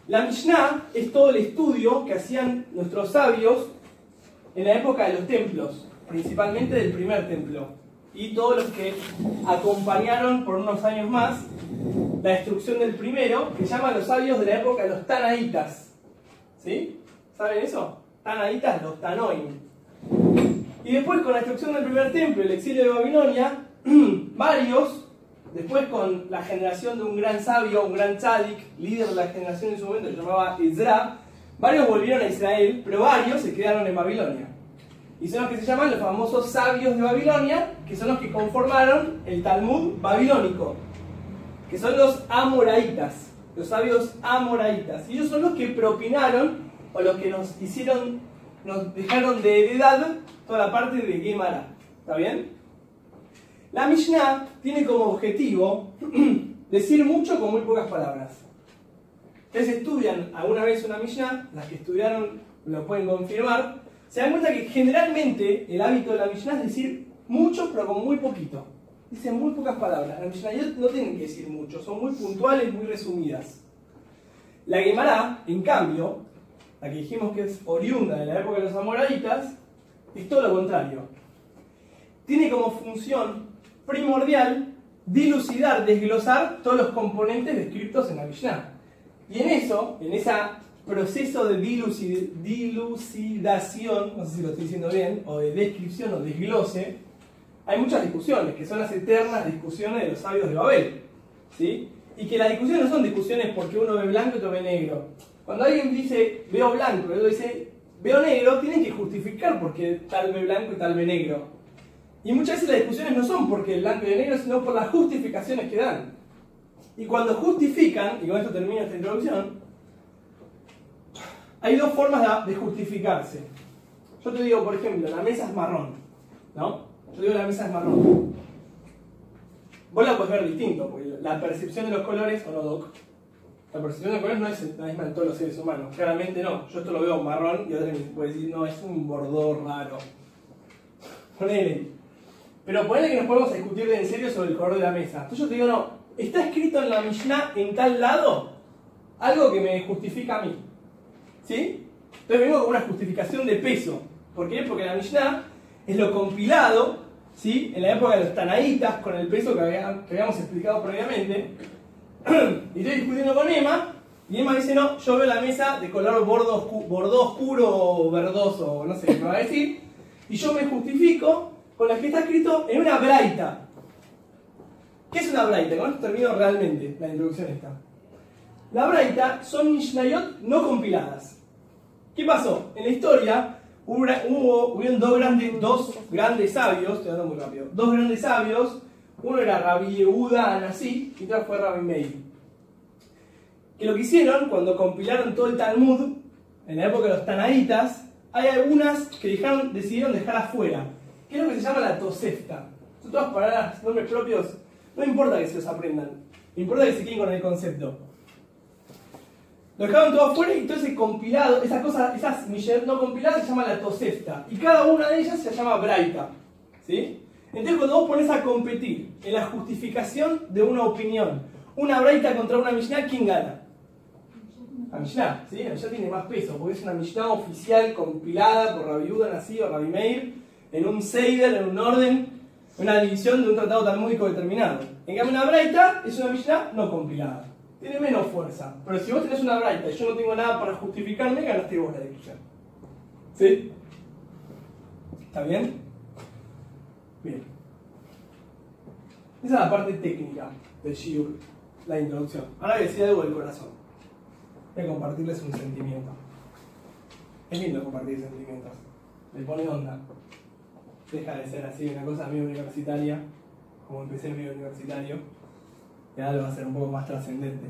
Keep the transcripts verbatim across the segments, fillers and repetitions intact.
La Mishnah es todo el estudio que hacían nuestros sabios en la época de los templos, principalmente del primer templo, y todos los que acompañaron por unos años más la destrucción del primero, que llaman los sabios de la época de los Tanaitas. ¿Sí? ¿Saben eso? Tanaitas, los Tanoim. Y después, con la destrucción del primer templo, el exilio de Babilonia, varios, después con la generación de un gran sabio, un gran tzadik, líder de la generación en su momento, que se llamaba Ezra, varios volvieron a Israel, pero varios se quedaron en Babilonia. Y son los que se llaman los famosos sabios de Babilonia, que son los que conformaron el Talmud babilónico, que son los amoraitas, los sabios amoraitas. Y ellos son los que propinaron, o los que nos hicieron, nos dejaron de heredad toda la parte de Gemara. ¿Está bien? La Mishnah tiene como objetivo decir mucho con muy pocas palabras. Ustedes estudian alguna vez una Mishnah, las que estudiaron lo pueden confirmar, se dan cuenta que generalmente el hábito de la Mishnah es decir mucho pero con muy poquito. Dicen muy pocas palabras. La Mishnah no tienen que decir mucho, son muy puntuales, muy resumidas. La Gemara, en cambio, la que dijimos que es oriunda de la época de los amoraitas, es todo lo contrario. Tiene como función primordial dilucidar, desglosar todos los componentes descritos en la Mishnah. Y en eso, en ese proceso de dilucid dilucidación, no sé si lo estoy diciendo bien, o de descripción o desglose, hay muchas discusiones, que son las eternas discusiones de los sabios de Babel. ¿Sí? Y que las discusiones no son discusiones porque uno ve blanco y otro ve negro. Cuando alguien dice veo blanco y otro dice veo negro, tienen que justificar por qué tal ve blanco y tal ve negro. Y muchas veces las discusiones no son porque el blanco y el negro, sino por las justificaciones que dan. Y cuando justifican, y con esto termino esta introducción, hay dos formas de justificarse. Yo te digo, por ejemplo, la mesa es marrón, ¿no? Yo digo la mesa es marrón. Vos la podés ver distinto, porque la percepción de los colores, o no, Doc, la percepción de los colores no es la misma en todos los seres humanos. Claramente no. Yo esto lo veo marrón y otro me puede decir, no, es un bordó raro. Ponele. Pero ponele que nos podemos discutir en serio sobre el color de la mesa. Entonces yo te digo, no, está escrito en la Mishnah en tal lado algo que me justifica a mí. ¿Sí? Entonces vengo con una justificación de peso. ¿Por qué? Porque la Mishnah es lo compilado, ¿sí? En la época de los Tanaitas, con el peso que, había, que habíamos explicado previamente. Y estoy discutiendo con Emma, y Emma dice, no, yo veo la mesa de color bordo, oscu bordo oscuro o verdoso, no sé qué me va a decir. Y yo me justifico con la que está escrito en una braita. ¿Qué es una braita? Con esto termino realmente la introducción esta. La braita son Mishnayot no compiladas. ¿Qué pasó? En la historia hubo, hubo hubieron dos grandes, dos grandes sabios, estoy hablando muy rápido, dos grandes sabios, uno era Rabbi Yehuda Anasí y otro fue Rabbi Meir. Que lo que hicieron cuando compilaron todo el Talmud, en la época de los Tanaitas, hay algunas que dejaron, decidieron dejar afuera. ¿Qué es lo que se llama la Tosefta? Son todas palabras, nombres propios. No importa que se los aprendan, importa que se queden con el concepto. Lo dejaron todo afuera y entonces compilado, esas cosas, esas Mishnayot no compiladas se llama la Tosefta. Y cada una de ellas se llama Braita. ¿Sí? Entonces cuando vos pones a competir en la justificación de una opinión, una Braita contra una Mishnah, ¿quién gana? La Mishnah, ¿sí? La Mishnah tiene más peso, porque es una Mishnah oficial compilada por Rabbi Yehuda Anasí o Rabbi Meir, en un Seider, en un orden, una división de un tratado talmúdico determinado. En cambio una Braita es una Mishnah no compilada. Tiene menos fuerza. Pero si vos tenés una Braita y yo no tengo nada para justificarme, ganaste vos la discusión. ¿Sí? ¿Está bien? Bien. Esa es la parte técnica del Shiur, la introducción. Ahora voy a decir algo del corazón. Voy a compartirles un sentimiento. Es lindo compartir sentimientos. Le pone onda. Deja de ser así una cosa medio universitaria, como empecé medio universitario, y ahora lo va a ser un poco más trascendente.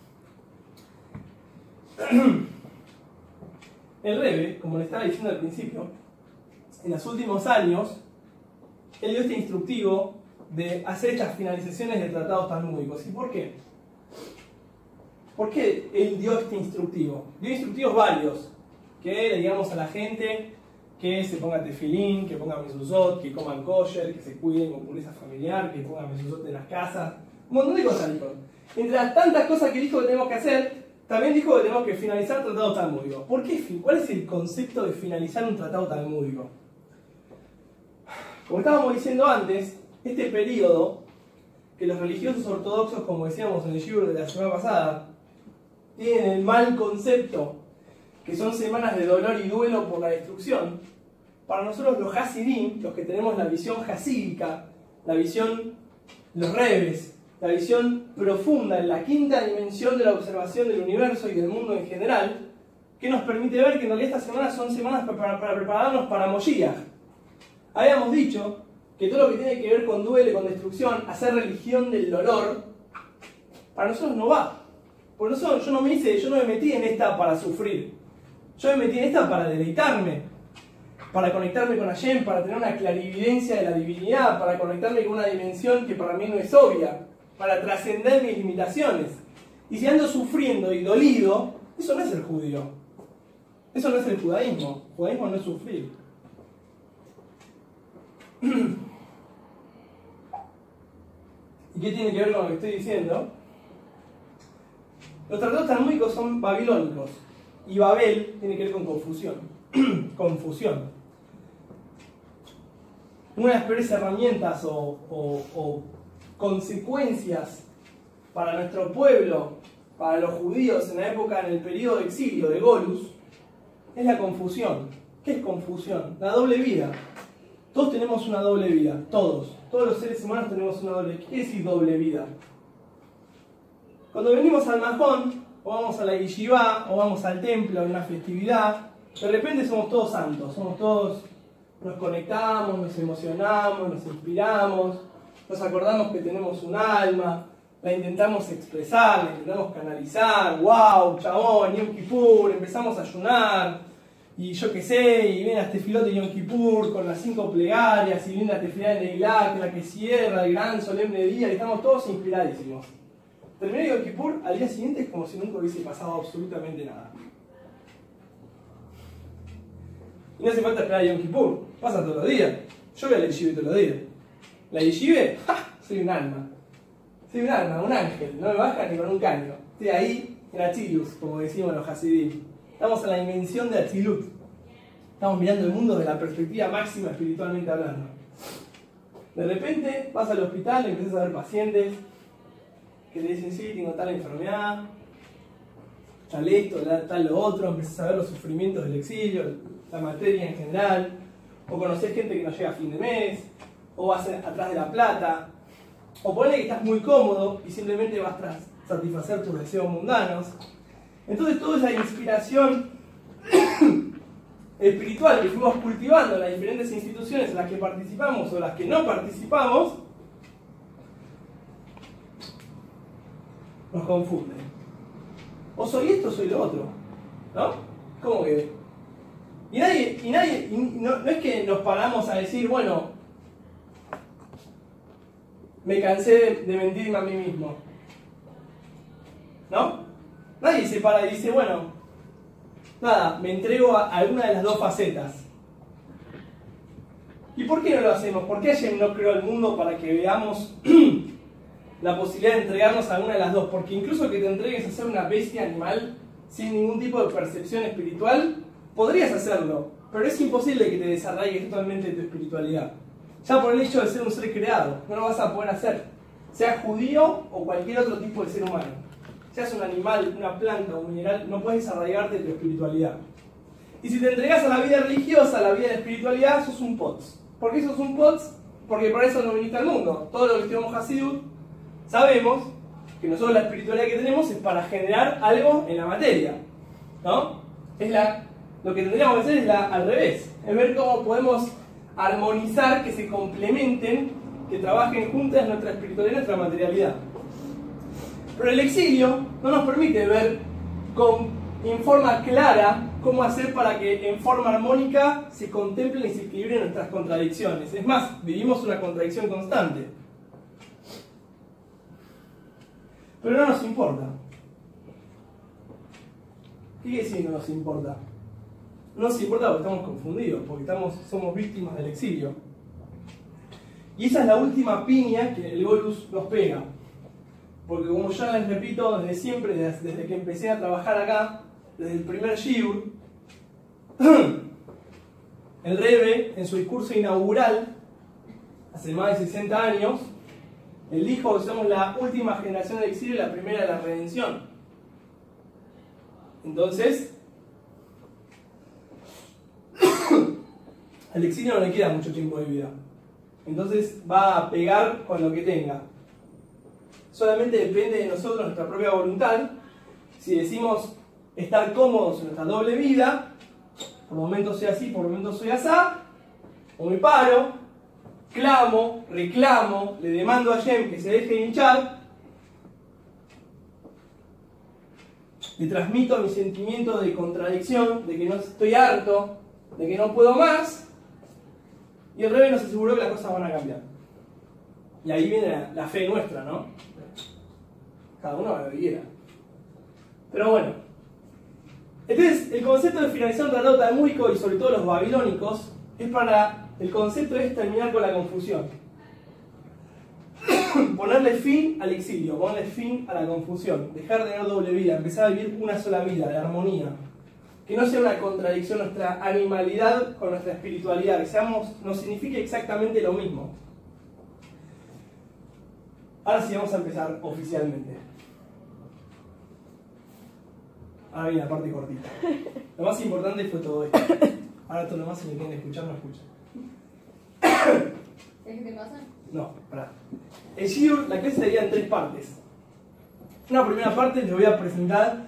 El Rebbe, como le estaba diciendo al principio, en los últimos años, él dio este instructivo de hacer estas finalizaciones de tratados talmúdicos. ¿Y por qué? ¿Por qué él dio este instructivo? Dio instructivos varios, que le digamos a la gente que se ponga tefilín, que pongan mezuzot, que coman kosher, que se cuiden con pureza familiar, que pongan mezuzot en las casas, un montón de cosas dijo. Entre las tantas cosas que dijo que tenemos que hacer, también dijo que tenemos que finalizar el tratado talmúdico. ¿Por qué? ¿Cuál es el concepto de finalizar un tratado talmúdico? Como estábamos diciendo antes, este periodo que los religiosos ortodoxos, como decíamos en el libro de la semana pasada, tienen el mal concepto que son semanas de dolor y duelo por la destrucción, para nosotros los Hasidim, los que tenemos la visión hasídica, la visión, los rebes, la visión profunda en la quinta dimensión de la observación del universo y del mundo en general, que nos permite ver que en realidad estas semanas son semanas para, para prepararnos para Moshiach. Habíamos dicho que todo lo que tiene que ver con duelo y con destrucción, hacer religión del dolor, para nosotros no va. Por eso yo no me hice, yo no me metí en esta para sufrir. Yo me metí en esta para deleitarme, para conectarme con Hashem, para tener una clarividencia de la divinidad, para conectarme con una dimensión que para mí no es obvia, para trascender mis limitaciones. Y si ando sufriendo y dolido, eso no es el judío. Eso no es el judaísmo. El judaísmo no es sufrir. ¿Y qué tiene que ver con lo que estoy diciendo? Los tratados talmúdicos son babilónicos. Y Babel tiene que ver con confusión. Confusión. Una de las peores herramientas o, o, o consecuencias para nuestro pueblo, para los judíos en la época, en el periodo de exilio de Golus, es la confusión. ¿Qué es confusión? La doble vida. Todos tenemos una doble vida, todos. Todos los seres humanos tenemos una doble vida. ¿Qué quiere decir doble vida? Cuando venimos al Majón, o vamos a la yeshivá, o vamos al templo en una festividad, de repente somos todos santos, somos todos, nos conectamos, nos emocionamos, nos inspiramos, nos acordamos que tenemos un alma, la intentamos expresar, la intentamos canalizar, wow, chabón, Yom Kippur, empezamos a ayunar, y yo qué sé, y viene este filote de Yom Kippur con las cinco plegarias, y viene la tefilá de Neilá, que es la que cierra el gran solemne día, y estamos todos inspiradísimos. Terminé Yom Kippur, al día siguiente es como si nunca hubiese pasado absolutamente nada. Y no hace falta esperar a Yom Kippur, pasa todos los días. Yo voy a la yeshiva todos los días. La yeshiva, ¡ja! Soy un alma. Soy un alma, un ángel, no me baja ni con un caño. Estoy ahí en Atzilus, como decimos los Hasidim. Estamos en la dimensión de Atzilut. Estamos mirando el mundo desde la perspectiva máxima espiritualmente hablando. De repente vas al hospital y empiezas a ver pacientes que te dicen, sí, tengo tal enfermedad, tal esto, tal lo otro, empiezas a ver los sufrimientos del exilio, la materia en general, o conoces gente que no llega a fin de mes, o vas atrás de la plata, o ponele que estás muy cómodo y simplemente vas a satisfacer tus deseos mundanos. Entonces toda esa inspiración espiritual que fuimos cultivando en las diferentes instituciones en las que participamos o las que no participamos, nos confunden. O soy esto o soy lo otro, ¿no? ¿Cómo que? Y nadie, y nadie y no, no es que nos paramos a decir, bueno, me cansé de, de mentirme a mí mismo, ¿no? Nadie se para y dice, bueno, nada, me entrego a alguna de las dos facetas. ¿Y por qué no lo hacemos? ¿Por qué Hashem no creó el mundo para que veamos la posibilidad de entregarnos a alguna de las dos? Porque incluso que te entregues a ser una bestia animal sin ningún tipo de percepción espiritual, podrías hacerlo, pero es imposible que te desarraiges totalmente de tu espiritualidad. Ya por el hecho de ser un ser creado, no lo vas a poder hacer. Sea judío o cualquier otro tipo de ser humano. Seas un animal, una planta o un mineral, no puedes desarraigarte de tu espiritualidad. Y si te entregas a la vida religiosa, a la vida de espiritualidad, sos un pots. ¿Por qué sos un pots? Porque para eso no viniste al mundo. Todos los que estudiamos Hasidut sabemos que nosotros la espiritualidad que tenemos es para generar algo en la materia, ¿no? Es la, lo que tendríamos que hacer es la, al revés, es ver cómo podemos armonizar, que se complementen, que trabajen juntas nuestra espiritualidad y nuestra materialidad. Pero el exilio no nos permite ver con, en forma clara cómo hacer para que en forma armónica se contemplen y se equilibren nuestras contradicciones. Es más, vivimos una contradicción constante. Pero no nos importa. ¿Qué quiere decir no nos importa? No nos importa porque estamos confundidos, porque estamos, somos víctimas del exilio. Y esa es la última piña que el Golus nos pega. porque como yo les repito desde siempre, desde, desde que empecé a trabajar acá, desde el primer shiur, el Rebbe, en su discurso inaugural, hace más de sesenta años, él dijo que somos la última generación del exilio y la primera de la redención. Entonces, al exilio no le queda mucho tiempo de vida. Entonces va a pegar con lo que tenga. Solamente depende de nosotros, nuestra propia voluntad. Si decimos estar cómodos en nuestra doble vida, por momentos soy así, por momentos soy asá, o me paro, clamo, reclamo, le demando a Hashem que se deje hinchar, le transmito mi sentimiento de contradicción, de que no estoy harto, de que no puedo más, y el Rebbe nos aseguró que las cosas van a cambiar. Y ahí viene la, la fe nuestra, ¿no? Cada uno a lo que quiera. Pero bueno. Entonces, el concepto de finalización del tratado talmúdico y sobre todo los babilónicos es para, el concepto es terminar con la confusión. Ponerle fin al exilio, ponerle fin a la confusión, dejar de tener doble vida, empezar a vivir una sola vida, de armonía. Que no sea una contradicción nuestra animalidad con nuestra espiritualidad, que seamos, nos signifique exactamente lo mismo. Ahora sí vamos a empezar oficialmente. Ahora viene la parte cortita. Lo más importante fue todo esto. Ahora todo lo más, si me quieren escuchar, no escuchan. ¿Qué te pasa? No, pará. El shiur, la clase sería en tres partes. Una primera parte les voy a presentar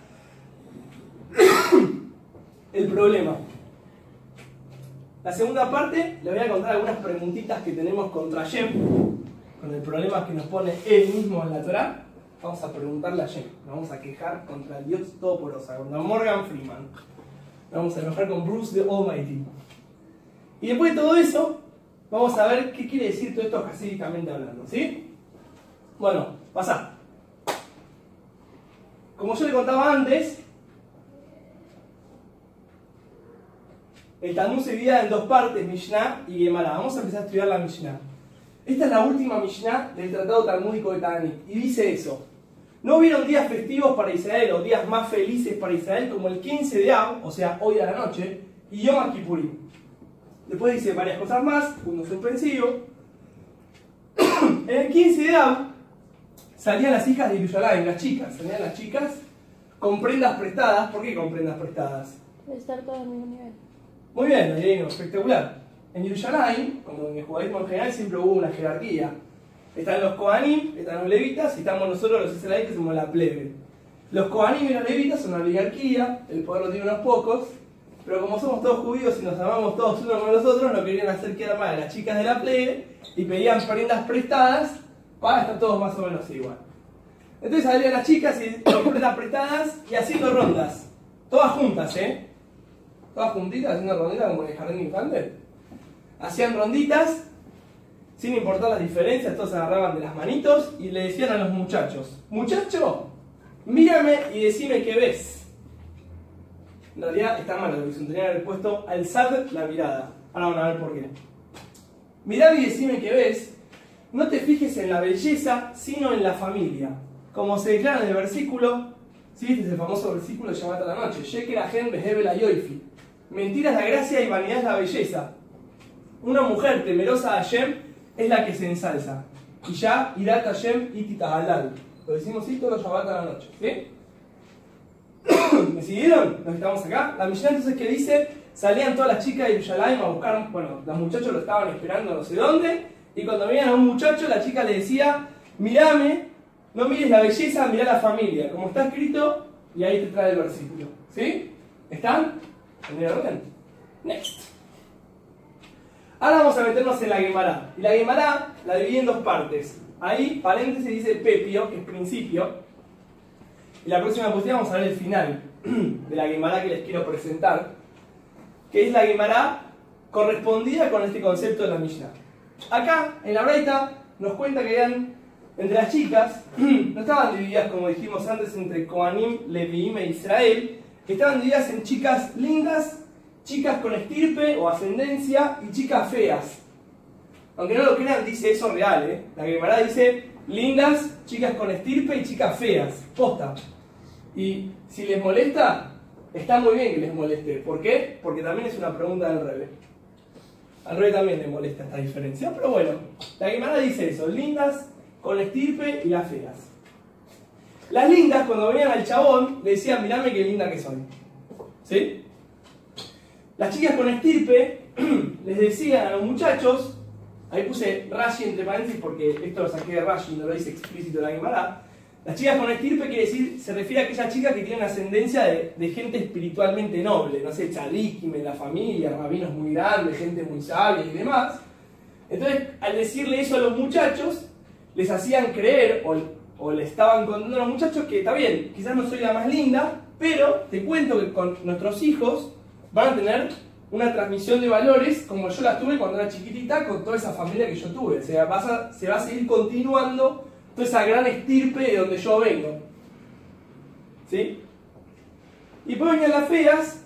el problema. La segunda parte les voy a contar algunas preguntitas que tenemos contra Hashem, con el problema que nos pone él mismo en la Torá. Vamos a preguntarle a Hashem, nos vamos a quejar contra el Dios Todopoderoso, contra Morgan Freeman. Nos vamos a enojar con Bruce the Almighty. Y después de todo eso, vamos a ver qué quiere decir todo esto hasídicamente hablando, ¿sí? Bueno, pasa. Como yo le contaba antes, el Talmud se divide en dos partes, Mishnah y Gemara. Vamos a empezar a estudiar la Mishnah. Esta es la última Mishnah del Tratado Talmúdico de Ta'anit, y dice eso. No hubieron días festivos para Israel o días más felices para Israel como el quince de Av, o sea, hoy a la noche, y Yom Kippurim. Después dice varias cosas más, punto suspensivo. En el quince de Av salían las hijas de Yerushalayim, las chicas, salían las chicas con prendas prestadas. ¿Por qué con prendas prestadas? De estar todos al mismo nivel. Muy bien, Adriano, espectacular. En Yerushalayim, como en el judaísmo en general, siempre hubo una jerarquía. Están los Kohanim, están los levitas, y estamos nosotros los israelitas que somos la plebe. Los Kohanim y los levitas son una oligarquía, el poder lo tienen unos pocos, pero como somos todos judíos y nos amamos todos unos con los otros, no querían hacer quedar mal a las chicas de la plebe y pedían prendas prestadas para estar todos más o menos igual. Entonces salían las chicas y con prendas prestadas y haciendo rondas, todas juntas, ¿eh? Todas juntitas haciendo ronditas como en el jardín infante. Hacían ronditas sin importar las diferencias, todos se agarraban de las manitos y le decían a los muchachos: muchacho, mírame y decime qué ves. En realidad está mal la traducción, tenía que haber puesto alzad la mirada. Ahora van a ver por qué. Mirame y decime qué ves. No te fijes en la belleza, sino en la familia. Como se declara en el versículo, ¿sí? Este es el famoso versículo de Shabbat a la noche. Sheker Ajen Behebe la Yoifi. Mentira es la gracia y vanidad es la belleza. Una mujer temerosa de Hashem es la que se ensalza. Y ya Irat Hashem Itita Halal. Lo decimos así todos los Shabbat a la noche, ¿sí? ¿Me siguieron? Nos estamos acá. La Mishnah entonces que dice, salían todas las chicas de Yerushalayim a buscar, bueno, los muchachos lo estaban esperando no sé dónde, y cuando veían a un muchacho, la chica le decía: mirame, no mires la belleza, mirá la familia, como está escrito, y ahí te trae el versículo, ¿sí? ¿Están? ¿En el orden? Next. Ahora vamos a meternos en la Gemara. Y la Gemara la dividí en dos partes. Ahí, paréntesis, dice Pepio, que es principio. Y la próxima posición vamos a ver el final de la Gemara que les quiero presentar, que es la Gemara correspondida con este concepto de la Mishnah. Acá, en la Braita, nos cuenta que eran, entre las chicas, no estaban divididas, como dijimos antes, entre Kohanim, Leviim e Israel, estaban divididas en chicas lindas, chicas con estirpe o ascendencia y chicas feas. Aunque no lo crean, dice eso real, ¿eh? La Gemara dice lindas, chicas con estirpe y chicas feas. Posta. Y si les molesta, está muy bien que les moleste. ¿Por qué? Porque también es una pregunta del Rebe. Al Rebe también le molesta esta diferencia. Pero bueno, la Guimara dice eso. Lindas con estirpe y las feas. Las lindas, cuando venían al chabón, le decían, mirame qué linda que soy. ¿Sí? Las chicas con estirpe les decían a los muchachos, ahí puse Rashi entre paréntesis porque esto lo saqué de Rashi, no lo dice explícito la Guimara. Las chicas con estirpe quiere decir, se refiere a aquella chica que tiene una ascendencia de, de gente espiritualmente noble, no sé, tzadikim en la familia, rabinos muy grandes, gente muy sabia y demás. Entonces, al decirle eso a los muchachos, les hacían creer, o, o le estaban contando a los muchachos que está bien, quizás no soy la más linda, pero te cuento que con nuestros hijos van a tener una transmisión de valores como yo la tuve cuando era chiquitita con toda esa familia que yo tuve. O sea, vas a, se va a seguir continuando toda esa gran estirpe de donde yo vengo. ¿Sí? Y después venían las feas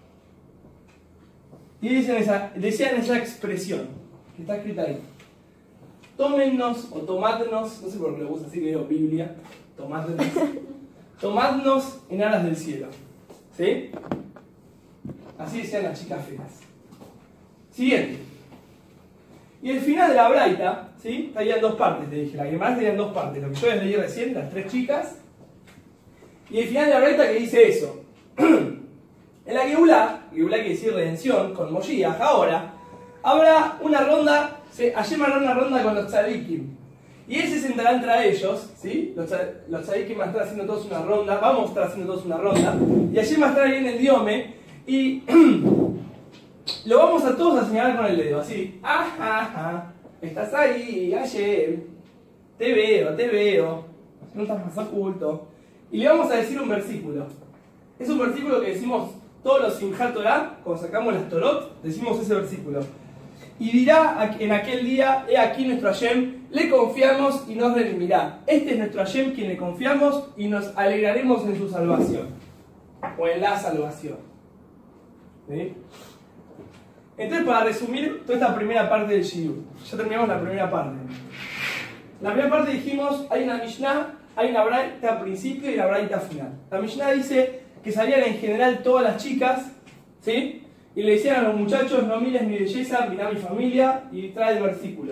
y dicen esa, decían esa expresión que está escrita ahí. Tómennos o tomadnos, no sé por qué le gusta así que digo Biblia, tomadnos, tomadnos en aras del cielo. ¿Sí? Así decían las chicas feas. Siguiente. Y el final de la braita, ¿sí? Estaría en dos partes, te dije. La Guimara estaría en dos partes. Lo que yo les leí recién, las tres chicas. Y el final de la braita que dice eso. En la Geulá, Geulá quiere decir redención, con Moshiach, ahora, habrá una ronda, se, Hashem hará una ronda con los tzadikim. Y él se sentará entre ellos, ¿sí? Los, los tzadikim van a estar haciendo todos una ronda, vamos a estar haciendo todos una ronda. Y Hashem va a estar ahí en el diome. Y lo vamos a todos a señalar con el dedo, así. Ajá, ajá. Estás ahí, Hashem. Te veo, te veo. No estás más oculto. Y le vamos a decir un versículo. Es un versículo que decimos todos los Simchat Torah, cuando sacamos las Torot, decimos ese versículo. Y dirá en aquel día, he aquí nuestro Hashem, le confiamos y nos redimirá. Este es nuestro Hashem, quien le confiamos y nos alegraremos en su salvación. O en la salvación. ¿Sí? Entonces, para resumir toda esta primera parte del Shiur, ya terminamos la primera parte. La primera parte dijimos, hay una Mishnah, hay una braita al principio y la braita final. La Mishnah dice que salían en general todas las chicas, ¿sí? Y le decían a los muchachos, no mires mi belleza, mirá mi familia, y trae el versículo.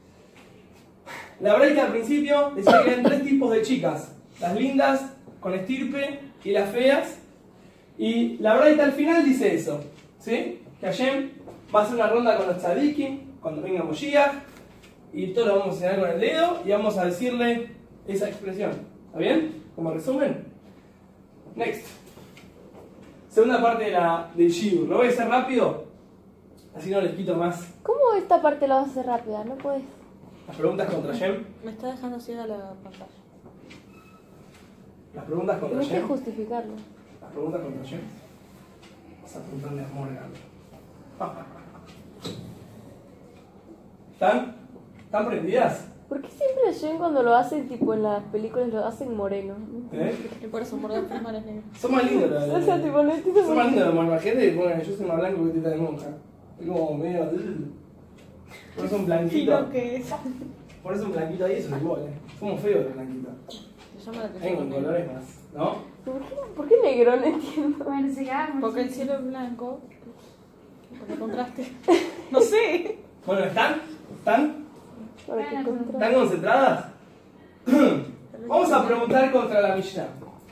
La braita al principio decía que eran tres tipos de chicas, las lindas, con estirpe, y las feas. Y la braita al final dice eso, ¿sí? Que Hashem va a hacer una ronda con los tzadikim, cuando venga Moshiach, y todos lo vamos a señalar con el dedo, y vamos a decirle esa expresión. ¿Está bien? Como resumen. Next. Segunda parte de la, del Shiur. ¿Lo voy a hacer rápido? Así no les quito más. ¿Cómo esta parte la vas a hacer rápida? No puedes. Las preguntas contra Hashem. Me está dejando ciega la pantalla. Las preguntas contra Tienes que Hashem. justificarlo. Las preguntas contra Hashem. Vas a preguntarle a Morgan. ¿Están? ¿Están prendidas? ¿Por qué siempre Hashem cuando lo hacen, tipo en las películas, lo hacen moreno? ¿Eh? Y por eso Morgan Freeman es negro. Son más lindos los O sea, tipo, no entiendo Son más lindos los monos. Imagínate que pongan, yo soy más blanco que teta de monja. Es como medio. Por eso un blanquito. Fino que es. Por eso un blanquito ahí, eso es igual, eh. Somos feos los blanquitos. Se llama la Hay atención. con colores más, ¿no? ¿Por qué, ¿Por qué negro? No entiendo. Bueno, sigamos. Porque el cielo es blanco. Por el contraste. No sé. Bueno, ¿están? ¿Están? Para que contra- ¿Están concentradas? Vamos a preguntar contra la Mishnah.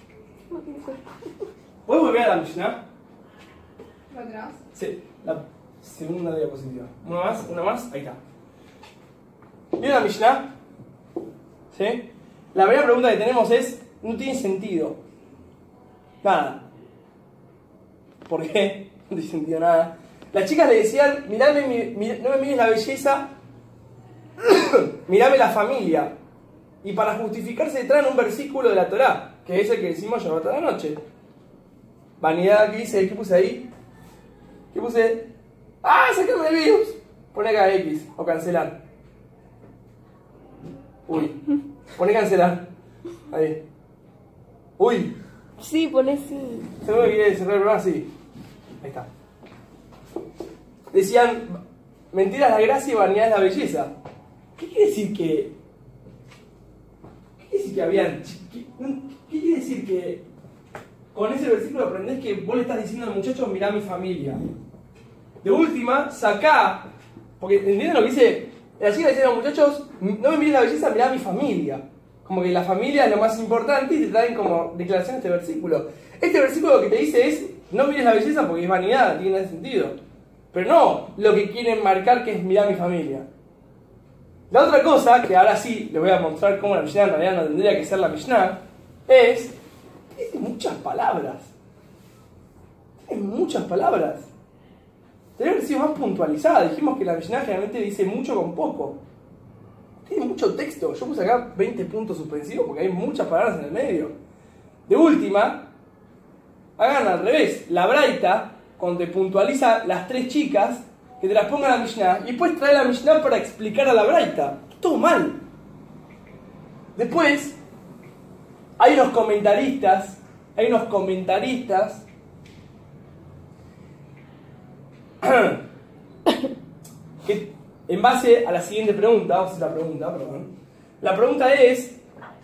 ¿Puedes volver a la Mishnah? ¿Atrás? Sí, la segunda diapositiva. Una más, una más, ahí está. ¿Vieron la Mishnah? ¿Sí? La primera pregunta que tenemos es, no tiene sentido. Nada. ¿Por qué? No tiene sentido nada. Las chicas le decían, mirame, mi- mi- no me mires la belleza, mirame la familia. Y para justificarse traen un versículo de la Torá, que es el que decimos yo toda la noche. Vanidad, ¿qué dice? ¿Qué puse ahí? ¿Qué puse? ¡Ah, sácame el virus! Pone acá X, o cancelar. Uy, pone cancelar. Ahí. Uy, Sí, pones sí. seguro que quiere cerrar el programa, sí. Ahí está. Decían, mentira es la gracia y vanidad es la belleza. ¿Qué quiere decir que ¿Qué decir que habían? ¿Qué, qué quiere decir que con ese versículo aprendés que vos le estás diciendo al muchacho, mirá mi familia? De última, sacá, porque ¿entienden lo que dice? La chica dice a los muchachos, no me mires la belleza, mirá mi familia. Como que la familia es lo más importante y te traen como declaración este versículo. Este versículo lo que te dice es, no mires la belleza porque es vanidad, no tiene sentido. Pero no lo que quieren marcar que es mirá mi familia. La otra cosa, que ahora sí le voy a mostrar cómo la Mishnah en realidad no tendría que ser la Mishnah, es que tiene muchas palabras. Tiene muchas palabras. Tendría que haber sido más puntualizada. Dijimos que la Mishnah generalmente dice mucho con poco. Tiene mucho texto. Yo puse acá veinte puntos suspensivos porque hay muchas palabras en el medio. De última, hagan al revés. La braita, cuando te puntualiza las tres chicas, que te las ponga la Mishnah, y después trae la Mishnah para explicar a la braita. Todo mal. Después, hay unos comentaristas, hay unos comentaristas que, en base a la siguiente pregunta, vamos a hacer la pregunta, perdón. La pregunta es,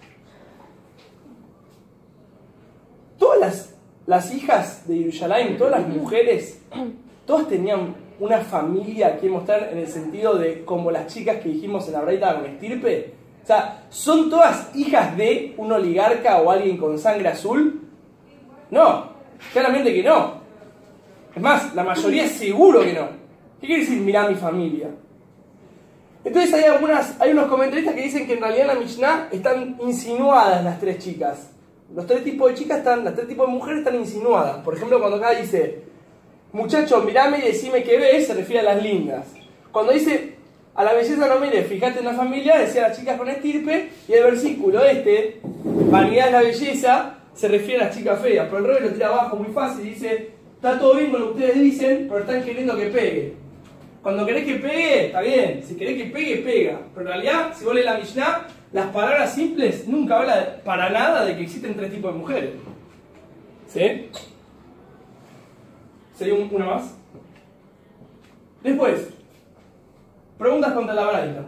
todas las, las hijas de Yerushalayim, todas las mujeres, todas tenían una familia que mostrar en el sentido de como las chicas que dijimos en la braita con estirpe. O sea, ¿son todas hijas de un oligarca o alguien con sangre azul? No, claramente que no. Es más, la mayoría seguro que no. ¿Qué quiere decir mirá mi familia? Entonces hay algunas, hay unos comentaristas que dicen que en realidad en la Mishnah están insinuadas las tres chicas. Los tres tipos de chicas están, las tres tipos de mujeres están insinuadas. Por ejemplo, cuando acá dice, muchacho, mirame y decime qué ves, se refiere a las lindas. Cuando dice, a la belleza no mires, fíjate en la familia, decía las chicas con estirpe, y el versículo este, vanidad es la belleza, se refiere a las chicas feas. Pero el rey lo tira abajo muy fácil y dice, está todo bien con lo que ustedes dicen, pero están queriendo que pegue. Cuando querés que pegue, está bien. Si querés que pegue, pega. Pero en realidad, si vos lees la Mishnah, las palabras simples nunca habla para nada de que existen tres tipos de mujeres. ¿Sí? ¿Sería un, una más? Después, preguntas contra la braita.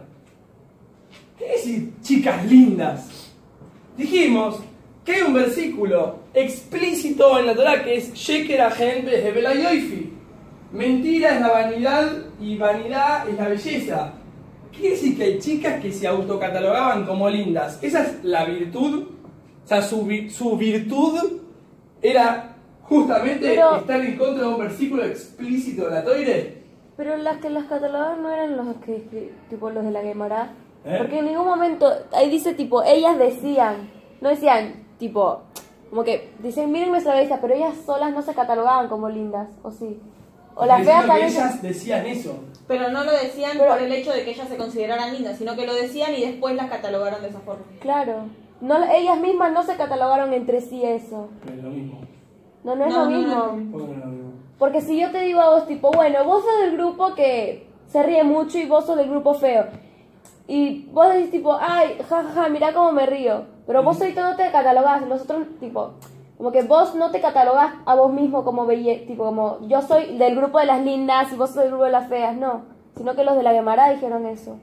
¿Qué decir chicas lindas? Dijimos que hay un versículo explícito en la Torah que es Sheker Ahem Behebel Hayoifi. Mentira es la vanidad y vanidad es la belleza. ¿Qué quiere decir que hay chicas que se autocatalogaban como lindas? Esa es la virtud. O sea, su, su virtud era justamente pero, estar en contra de un versículo explícito de la Toire. Pero las que las catalogaban no eran los que, que tipo los de la Gemara. ¿Eh? Porque en ningún momento, ahí dice tipo, ellas decían, no decían tipo, como que dicen miren nuestra belleza, pero ellas solas no se catalogaban como lindas, ¿o sí? O las feas también. Ellas decían eso. Pero no lo decían pero, por el hecho de que ellas se consideraran lindas, sino que lo decían y después las catalogaron de esa forma. Claro. No, ellas mismas no se catalogaron entre sí eso. No es lo mismo. No, no es No, lo no, mismo. no. ¿Por qué no es lo mismo? Porque si yo te digo a vos tipo, bueno, vos sos del grupo que se ríe mucho y vos sos del grupo feo. Y vos decís tipo, ay, jajaja, ja, ja, mirá cómo me río. Pero vos solito no te catalogás, nosotros tipo, como que vos no te catalogás a vos mismo como belle, tipo como yo soy del grupo de las lindas y vos sos del grupo de las feas, no. Sino que los de la Gemara dijeron eso.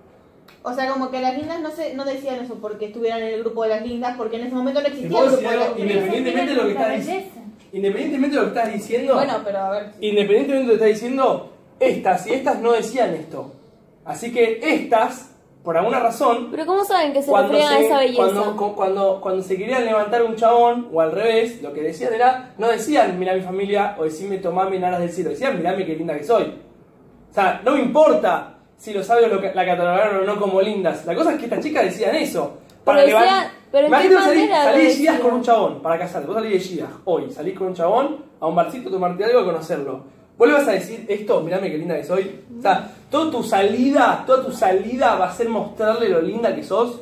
O sea, como que las lindas no se no decían eso porque estuvieran en el grupo de las lindas, porque en ese momento no Te existía puedo el grupo decir de algo, las lindas. independientemente de lo que estás diciendo. Independientemente de lo que estás diciendo. Bueno, pero a ver. Independientemente de lo que estás diciendo, estas y estas no decían esto. Así que estas, por alguna razón. Pero ¿cómo saben que se cuando referían a se, esa belleza? Cuando, cuando, cuando se querían levantar un chabón, o al revés, lo que decían era, no decían mirá mi familia o decime tomame en aras del cielo, decían mirame qué linda que soy. O sea, no me importa si los sabios lo, la catalogaron o no como lindas. La cosa es que estas chicas decían eso. Para pero decía, levantar. pero ¿en qué Imagínate salís, manera salís lo de Gidas decían? con un chabón para casarte. Vos salís de Gidas hoy, salís con un chabón a un barcito, tomarte algo y conocerlo. ¿Vos le vas a decir esto? Mirame qué linda que soy. O sea, toda tu salida, toda tu salida va a ser mostrarle lo linda que sos.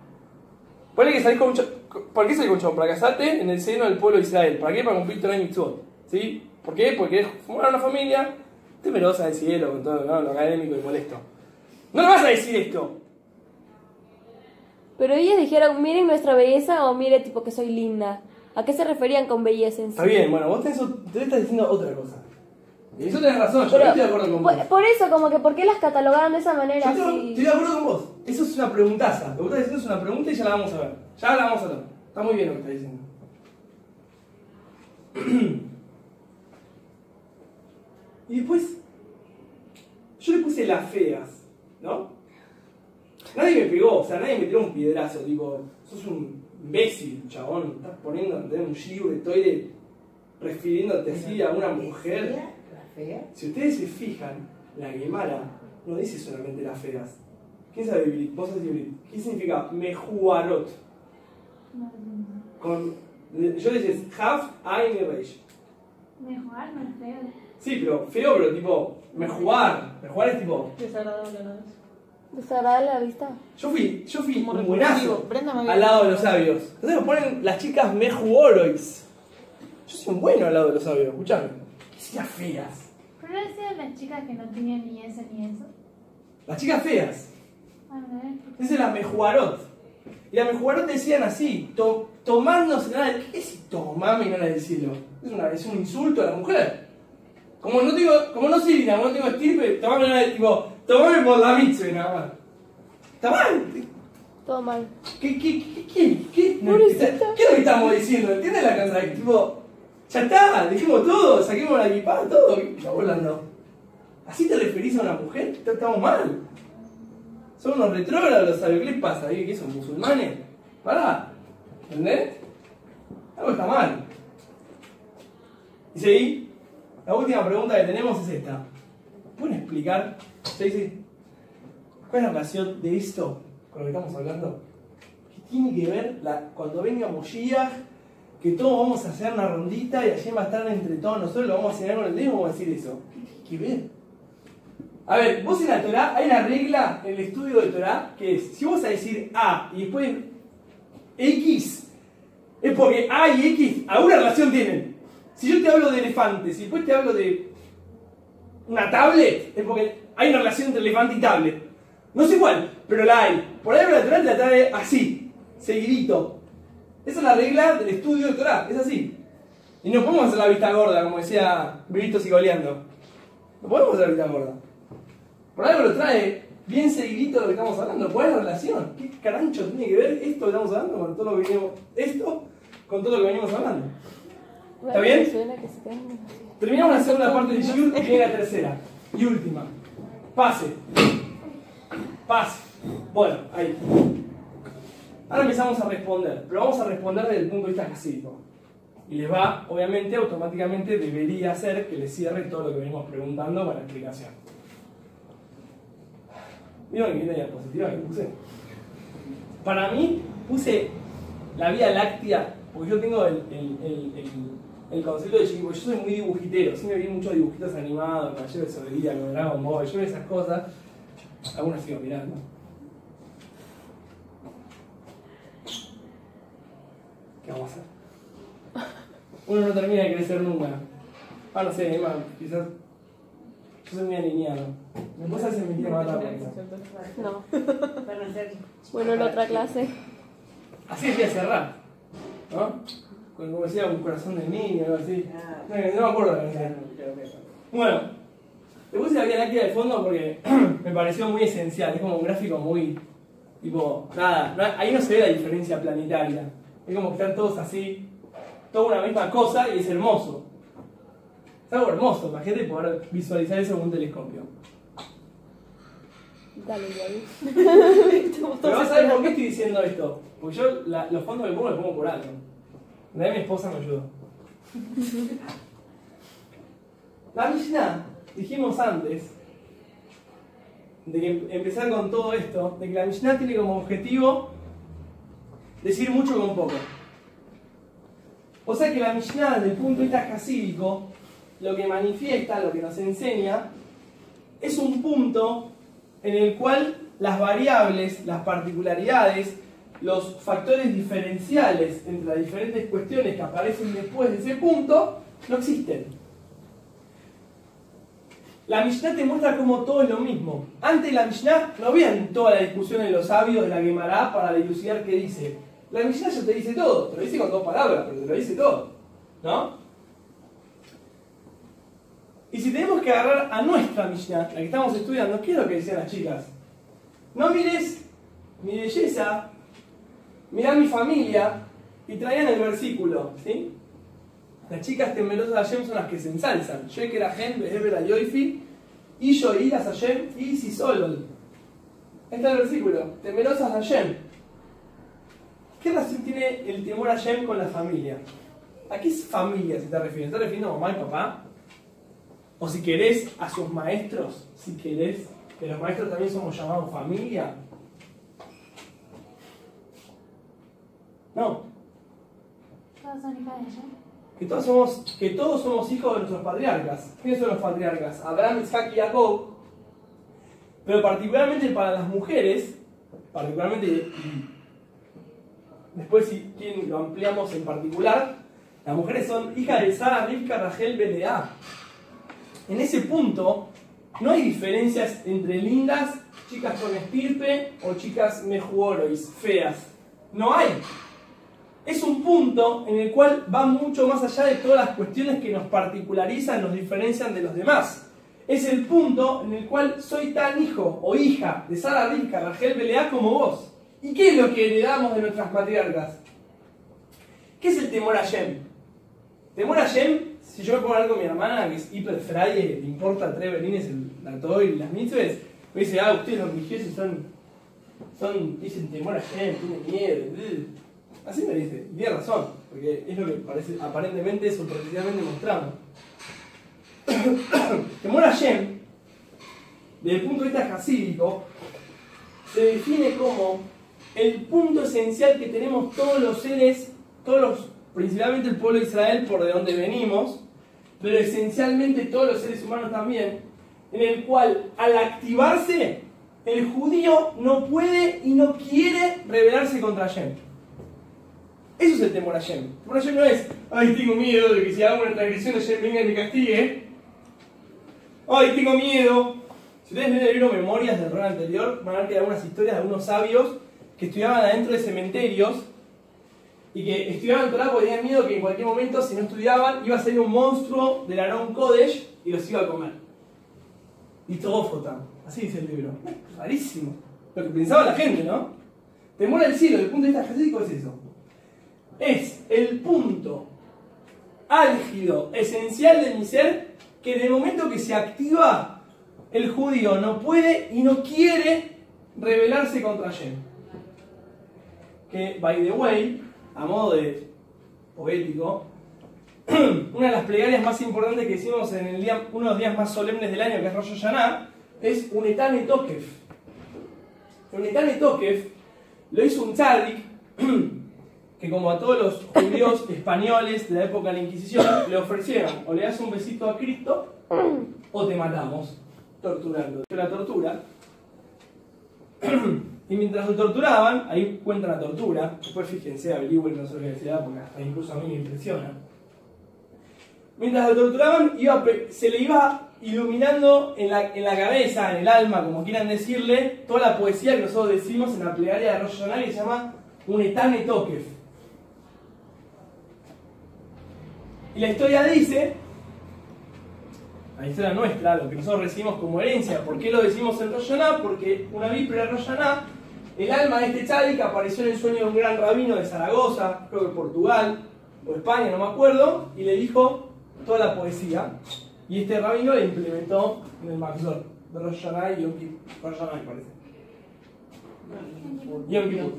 Ponle que salís con un chabón. ¿Por qué salís con un chabón? Para casarte en el seno del pueblo de Israel. ¿Para qué? Para cumplir Torah y Mitzvot. ¿Sí? ¿Por qué? Porque querés formar una familia temerosa del cielo, con todo, ¿no?, lo académico y molesto. No le vas a decir esto. Pero ellas dijeron, miren nuestra belleza o mire tipo que soy linda. ¿A qué se referían con belleza en sí? Está bien, bueno, vos tenés, te estás diciendo otra cosa. Y eso tenés razón, yo Pero, no estoy de acuerdo con vos. por, por eso, como que, ¿por qué las catalogaron de esa manera? Yo estoy, así? estoy de acuerdo con vos. Eso es una preguntaza. Lo que vos estás diciendo es una pregunta y ya la vamos a ver. Ya la vamos a hablar. Está muy bien lo que está diciendo. Y después, yo le puse las feas, ¿no? Nadie me pegó, o sea, nadie me tiró un piedrazo, tipo, sos un imbécil, chabón, estás poniendo un libro de toile refiriéndote así a una mujer. ¿La fea? Si ustedes se fijan, la Gemara no dice solamente las feas. ¿Quién sabe Ibrit? Vos sabés Ibrit. ¿Qué significa mejuarot? Con, yo le dices Haf, Ain y Reish. Mejorar no es feo. Sí, pero feo, pero tipo, mejuar. Mejuar es tipo. Desagradable, ¿no? ¿Desagradable la vista? Yo fui, yo fui Como un buenazo repulsivo. Brenda me había al lado de dicho. los sabios. Entonces me ponen las chicas mejuorois. Yo soy un bueno al lado de los sabios, escuchame. ¿Qué decías feas? Pero no decían las chicas que no tenían ni eso ni eso. Las chicas feas. A ver. Esa es la mejuarot. Y la mejuarot decían así, to, tomándose nada del... ¿Qué es tomame nada del cielo? Es, una, es un insulto a la mujer. Como no digo, como no soy como no tengo estirpe, tomame nada del tipo, tomame por la mitzvah nada más. Está mal. Todo mal. ¿Qué, qué, qué, qué, qué, Pobrecita. ¿Qué es lo que estamos diciendo? ¿Entiendes la cosa? Tipo, ya está, dijimos todo, saquemos la equipada, todo. ¿Qué estamos hablando? ¿Así te referís a una mujer? Estamos mal. Son unos retrógrados los sabios. ¿Qué les pasa? ¿Qué son? ¿Musulmanes? Pará. ¿Entendés? Algo está mal. Y seguí. La última pregunta que tenemos es esta. ¿Pueden explicar? ¿Se dice? ¿Cuál es la relación de esto con lo que estamos hablando? ¿Qué tiene que ver la, cuando venga Moshiach, que todos vamos a hacer una rondita y allí va a estar entre todos nosotros, lo vamos a señalar con el dedo y vamos a decir eso? ¿Qué tiene que ver? A ver, vos en la Torah hay una regla en el estudio de Torah que es, si vos vas a decir A y después X, es porque A y X alguna relación tienen. Si yo te hablo de elefantes y después te hablo de una tablet, es porque hay una relación entre elefante y tablet. No sé cuál, pero la hay. Por ahí la Torah te la trae así, seguidito. Esa es la regla del estudio de Torah, es así. Y no podemos hacer la vista gorda, como decía Brito Sigoleando. No podemos hacer la vista gorda. Por algo lo trae bien seguidito de lo que estamos hablando. ¿Cuál es la relación? ¿Qué carancho tiene que ver esto que estamos hablando con todo lo que venimos, esto con todo lo que venimos hablando? ¿Está Bueno, bien? me suena que se quedan así. Terminamos la segunda parte del Shiur y viene la tercera y última. Pase. Pase. Bueno, ahí. Ahora empezamos a responder, pero vamos a responder desde el punto de vista jasídico. Y les va, obviamente, automáticamente debería ser que les cierre todo lo que venimos preguntando con la explicación. ¿Vieron que viene la diapositiva que puse? Para mí, puse la Vía Láctea, porque yo tengo el, el, el, el, el concepto de chico, yo soy muy dibujitero, siempre vi muchos dibujitos animados, Caballero de Sobería, con Dragon Ball, yo veo esas cosas, algunas sigo mirando. ¿Qué vamos a hacer? Uno no termina de crecer nunca. Ah, no sé, Emma, quizás yo soy muy alineado. Mi esposa se me quiere matar por eso. No. Para hacer... Bueno, la otra clase. Así decía cerrar, ¿no? Como decía, un corazón de niño, algo así. Ah, No, no me acuerdo de la canción. Bueno, le puse la Vía Láctea de fondo porque me pareció muy esencial. Es como un gráfico muy, tipo, nada, no- ahí no se ve la diferencia planetaria. Es como que están todos así, toda una misma cosa y es hermoso. Es algo hermoso, imagínate poder visualizar eso con un telescopio. Dale, igual. Pero vas a ver por qué estoy diciendo esto. Porque yo la- los fondos que pongo los pongo por algo. De ahí mi esposa me ayudó. La Mishnah, dijimos antes de que empezar con todo esto, de que la Mishnah tiene como objetivo decir mucho con poco. O sea que la Mishnah, desde el punto de vista jasídico, lo que manifiesta, lo que nos enseña, es un punto en el cual las variables, las particularidades, los factores diferenciales entre las diferentes cuestiones que aparecen después de ese punto, no existen. La Mishnah te muestra cómo todo es lo mismo. Antes de la Mishnah no habían toda la discusión en los sabios de la Gemara para dilucidar qué dice. La Mishnah ya te dice todo, te lo dice con dos palabras, pero te lo dice todo, ¿no? Y si tenemos que agarrar a nuestra Mishnah, la que estamos estudiando, ¿qué es lo que decían las chicas? No mires mi belleza, mirá mi familia, y traían el versículo, ¿sí? Las chicas temerosas de Hashem son las que se ensalzan. Sheker Hashem, Beheber Ayoifi, Isho Iras Hashem, y Sisolol. Ahí está el versículo, temerosas de Hashem. ¿Qué relación tiene el temor a Hashem con la familia? ¿A qué familia se está refiriendo? ¿Se está refiriendo a mamá y papá? O si querés, a sus maestros, si querés, que los maestros también somos llamados familia. No. Todos son hijas de ella. Que todos, somos, que todos somos hijos de nuestros patriarcas. ¿Quiénes son los patriarcas? Abraham, Isaac y Jacob. Pero particularmente para las mujeres, particularmente, después si quieren lo ampliamos en particular, las mujeres son hijas de Sara, Rivka, Rachel, Belea. En ese punto, no hay diferencias entre lindas, chicas con estirpe o chicas mejuorois, feas. No hay. Es un punto en el cual va mucho más allá de todas las cuestiones que nos particularizan, nos diferencian de los demás. Es el punto en el cual soy tan hijo o hija de Sara, Rivka, Rachel, Belea como vos. ¿Y qué es lo que heredamos de nuestras matriarcas? ¿Qué es el temor a Hashem? Temor a Hashem, si yo me pongo a hablar con mi hermana, que es hiper fraile, le importa tres berlines el la Torah y las mitzvahs, me dice, ah, ustedes los religiosos son, son dicen temor a Hashem, tienen miedo. Así me dice, y tiene razón, porque es lo que parece, aparentemente, superficialmente mostramos. Temor a Hashem, desde el punto de vista jasídico, se define como el punto esencial que tenemos todos los seres, todos los, principalmente el pueblo de Israel, por de donde venimos, pero esencialmente todos los seres humanos también, en el cual al activarse, el judío no puede y no quiere rebelarse contra Hashem. Eso es el temor a Hashem. El temor a Hashem no es, ay, tengo miedo de que si hago una transgresión Hashem venga y me castigue. Ay, tengo miedo. Si ustedes leen el libro Memorias del rol anterior, van a ver que hay algunas historias de algunos sabios que estudiaban adentro de cementerios y que estudiaban Torah porque tenían miedo que en cualquier momento, si no estudiaban, iba a salir un monstruo del Arón Kodesh y los iba a comer. Y todo fotan. Así dice el libro. Rarísimo. Lo que pensaba la gente, ¿no? Temor al cielo, desde el punto de vista jasídico, es eso. Es el punto álgido, esencial de mi ser, que en el momento que se activa, el judío no puede y no quiere rebelarse contra Hashem. Que, by the way, a modo de poético, una de las plegarias más importantes que hicimos en el día, uno de los días más solemnes del año, que es Rosh Hashanah, es un Etane Tokef. Un Etane Tokef lo hizo un tzadik que, como a todos los judíos españoles de la época de la Inquisición, le ofrecieron o le das un besito a Cristo o te matamos, torturando. La tortura. Y mientras lo torturaban, ahí cuentan la tortura, después fíjense, averigüen, no sé lo que decía, porque hasta incluso a mí me impresiona. Mientras lo torturaban, iba, se le iba iluminando en la, en la cabeza, en el alma, como quieran decirle, toda la poesía que nosotros decimos en la plegaria de Rosh Hashanah, que se llama un Etane Tokef. Y la historia dice, la historia nuestra, lo que nosotros recibimos como herencia, ¿por qué lo decimos en Rosh Hashanah? Porque una víspera de Rosh Hashanah, el alma de este tzadik apareció en el sueño de un gran rabino de Zaragoza, creo que Portugal o España, no me acuerdo, y le dijo toda la poesía, y este rabino la implementó en el Maxor de Rosh Hashanah y Yom Kippur. Rosh Hashanah, me parece. Yom Kippur.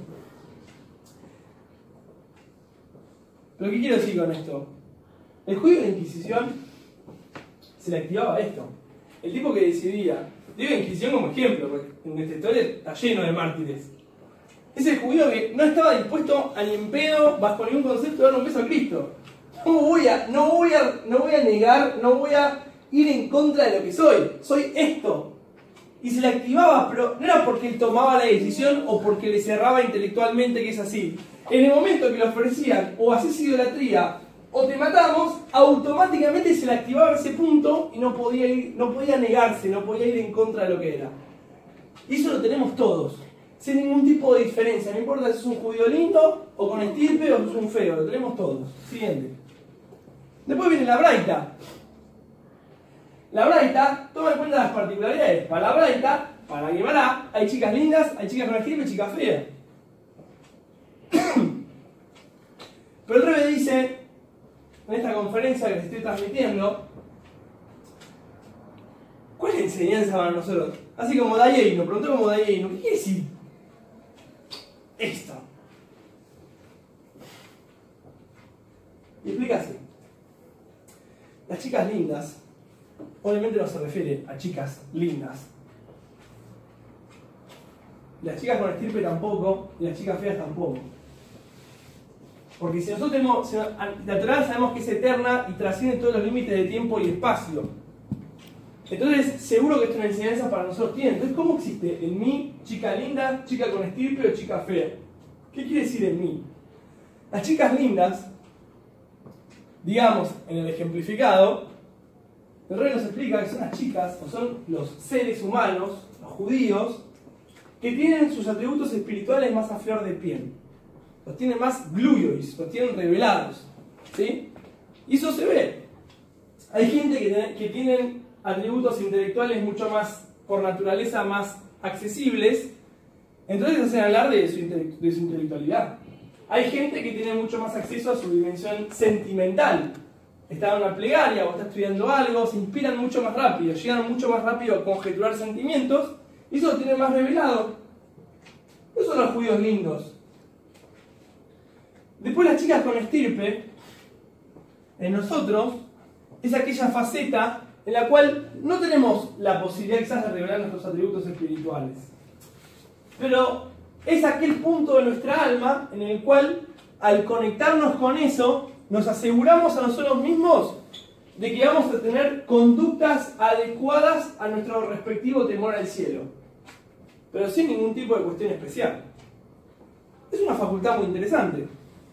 ¿Pero qué quiero decir con esto? El judío de la Inquisición se le activaba esto. El tipo que decidía, digo la Inquisición como ejemplo, porque en esta historia está lleno de mártires. Es el judío que no estaba dispuesto a ni en pedo, bajo ningún concepto, de dar un beso a Cristo. No voy a, no voy a, no voy a negar, no voy a ir en contra de lo que soy. Soy esto. Y se le activaba, pero no era porque él tomaba la decisión o porque le cerraba intelectualmente que es así. En el momento que le ofrecían o haces idolatría o te matamos, automáticamente se le activaba ese punto y no podía ir, no podía negarse, no podía ir en contra de lo que era. Y eso lo tenemos todos, sin ningún tipo de diferencia. No importa si es un judío lindo o con estirpe o si es un feo, lo tenemos todos. Siguiente. Después viene la braita. La braita toma en cuenta las particularidades. Para la braita, para la Guemará, hay chicas lindas, hay chicas con estirpe y chicas feas. Pero el Rebbe dice, en esta conferencia que les estoy transmitiendo, ¿cuál es la enseñanza para nosotros? Así como Dayeino, preguntó como Dayeino, ¿qué quiere decir esto? Y explica así. Las chicas lindas, obviamente no se refiere a chicas lindas. Las chicas con estirpe tampoco, y las chicas feas tampoco. Porque si nosotros tenemos, si la Torá sabemos que es eterna y trasciende todos los límites de tiempo y espacio. Entonces, seguro que esto es una enseñanza para nosotros tiene. Entonces, ¿cómo existe en mí chica linda, chica con estirpe o chica fea? ¿Qué quiere decir en mí? Las chicas lindas, digamos, en el ejemplificado, el Rey nos explica que son las chicas, o son los seres humanos, los judíos, que tienen sus atributos espirituales más a flor de piel. Los tienen más gluyois, los tienen revelados. ¿Sí? Y eso se ve. Hay gente que, que tienen atributos intelectuales mucho más, por naturaleza, más accesibles. Entonces hacen hablar de su, de su intelectualidad. Hay gente que tiene mucho más acceso a su dimensión sentimental. Está en una plegaria o está estudiando algo, se inspiran mucho más rápido, llegan mucho más rápido a conjeturar sentimientos y eso lo tienen más revelado. Esos son los judíos lindos. Después las chicas con estirpe, en nosotros, es aquella faceta en la cual no tenemos la posibilidad quizás de revelar nuestros atributos espirituales. Pero es aquel punto de nuestra alma en el cual, al conectarnos con eso, nos aseguramos a nosotros mismos de que vamos a tener conductas adecuadas a nuestro respectivo temor al cielo. Pero sin ningún tipo de cuestión especial. Es una facultad muy interesante.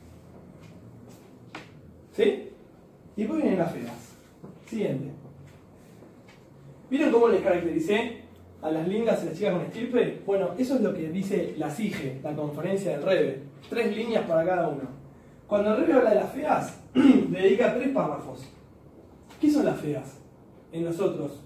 ¿Sí? Y después vienen las feas. Siguiente. ¿Vieron cómo les caractericé a las lindas y las chicas con estirpe? Bueno, eso es lo que dice la S I G E, la conferencia del Rebbe. Tres líneas para cada uno. Cuando el Rebbe habla de las feas, le dedica tres párrafos. ¿Qué son las feas en nosotros?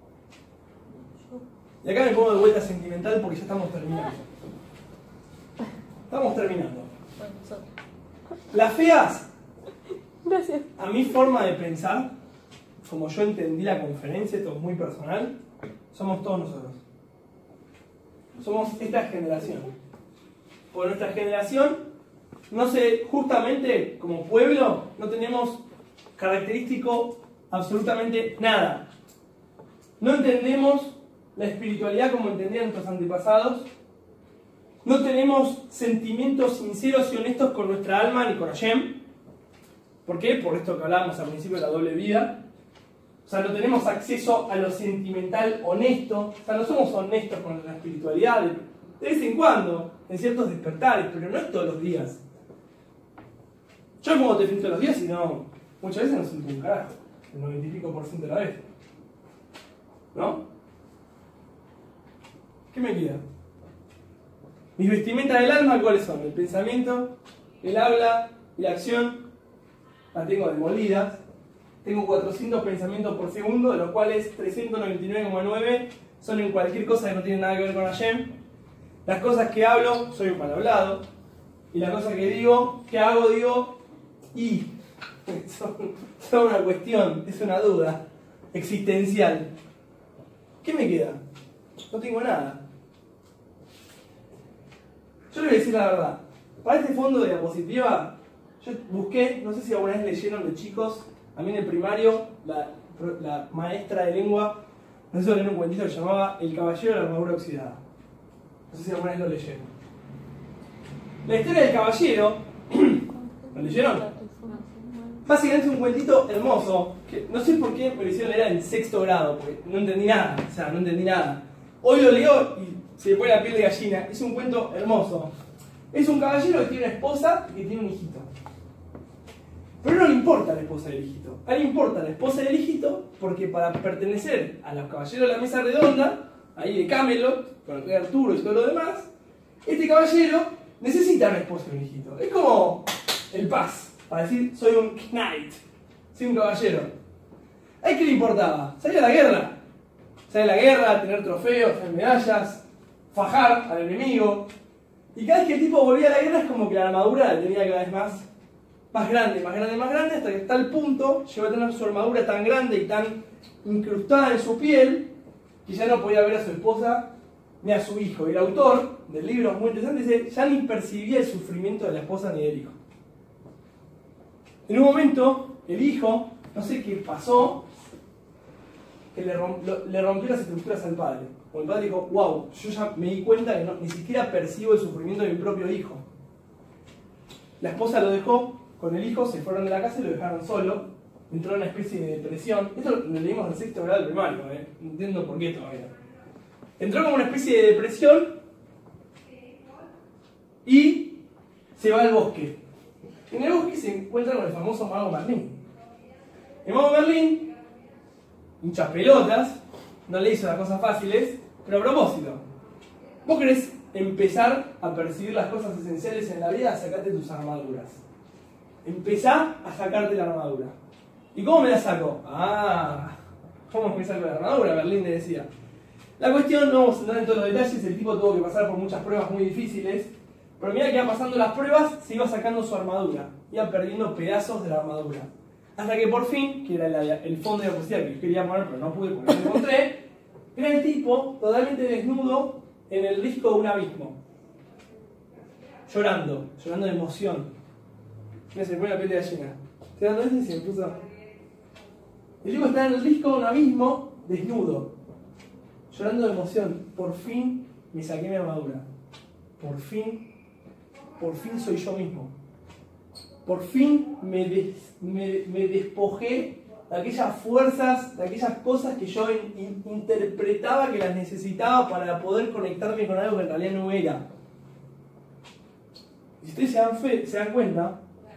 Y acá me pongo de vuelta sentimental porque ya estamos terminando. Estamos terminando. Las feas, Gracias. a mi forma de pensar, como yo entendí la conferencia, esto es muy personal, somos todos nosotros. Somos esta generación. Por nuestra generación, no sé, justamente como pueblo, no tenemos característico absolutamente nada. No entendemos la espiritualidad como entendían nuestros antepasados. No tenemos sentimientos sinceros y honestos con nuestra alma ni con Hashem. ¿Por qué? Por esto que hablábamos al principio de la doble vida. O sea, no tenemos acceso a lo sentimental honesto. O sea, no somos honestos con la espiritualidad. De vez en cuando, en ciertos despertares, pero no es todos los días. Yo me pongo te todos los días y no, muchas veces no siento un carajo. El noventa y pico por ciento de la vez. ¿No? ¿Qué me queda? Mis vestimentas del alma, ¿cuáles son? El pensamiento, el habla y la acción. Las tengo demolidas. Tengo cuatrocientos pensamientos por segundo, de los cuales trescientos noventa y nueve coma nueve son en cualquier cosa que no tiene nada que ver con Hashem. Las cosas que hablo, soy un mal hablado. Y las cosas que digo, que hago, digo, y son, son una cuestión, es una duda existencial. ¿Qué me queda? No tengo nada. Yo les voy a decir la verdad. Para este fondo de diapositiva, yo busqué, no sé si alguna vez leyeron de chicos, a mí en el primario, la, la maestra de lengua, no sé si leyeron un cuentito que se llamaba El caballero de la armadura oxidada. No sé si alguna vez lo leyeron. La historia del caballero, ¿lo leyeron? Básicamente es un cuentito hermoso, que no sé por qué me lo hicieron leer en sexto grado, porque no entendí nada, o sea, no entendí nada. Hoy lo leo y se le pone la piel de gallina. Es un cuento hermoso. Es un caballero que tiene una esposa y que tiene un hijito. Pero no le importa la esposa del hijito. A él le importa la esposa del hijito porque para pertenecer a los caballeros de la mesa redonda, ahí de Camelot, con el rey Arturo y todo lo demás, este caballero necesita una esposa y un hijito. Es como el Paz, para decir soy un knight, soy un caballero. ¿A él qué le importaba? Salir a la guerra. Salir a la guerra, tener trofeos, tener medallas, fajar al enemigo. Y cada vez que el tipo volvía a la guerra es como que la armadura la tenía cada vez más más grande, más grande, más grande, hasta que está al punto, llegó a tener su armadura tan grande y tan incrustada en su piel, que ya no podía ver a su esposa ni a su hijo. Y el autor del libro, muy interesante, dice, ya ni percibía el sufrimiento de la esposa ni del hijo. En un momento, el hijo, no sé qué pasó, que le, romp, lo, le rompió las estructuras al padre. Como el padre dijo, wow, yo ya me di cuenta que no, ni siquiera percibo el sufrimiento de mi propio hijo. La esposa lo dejó con el hijo, se fueron de la casa y lo dejaron solo. Entró en una especie de depresión. Esto lo leímos en sexto grado del primario, ¿eh? No entiendo por qué todavía. Entró como una especie de depresión y se va al bosque. En el bosque se encuentra con el famoso mago Merlín. El mago Merlín, hincha pelotas, no le hizo las cosas fáciles, pero a propósito. ¿Vos querés empezar a percibir las cosas esenciales en la vida? Sacate tus armaduras. Empezá a sacarte la armadura. ¿Y cómo me la saco? Ah, ¿cómo me saco la armadura? Merlín le decía. La cuestión, no vamos a entrar en todos los detalles, el tipo tuvo que pasar por muchas pruebas muy difíciles, pero mira que iba pasando las pruebas, se iba sacando su armadura, iba perdiendo pedazos de la armadura. Hasta que por fin, que era la, el fondo de la poesía que quería poner, pero no pude porque no lo encontré, era el tipo totalmente desnudo en el risco de un abismo. Llorando, llorando de emoción. Mira, se me pone la piel de gallina. Estoy dando esto y se me puso... El tipo está en el risco de un abismo, desnudo, llorando de emoción. Por fin me saqué mi armadura. Por fin, por fin soy yo mismo. Por fin me, des, me, me despojé de aquellas fuerzas, de aquellas cosas que yo in, in, interpretaba que las necesitaba para poder conectarme con algo que en realidad no era. Y si ustedes se dan, fe, se dan cuenta,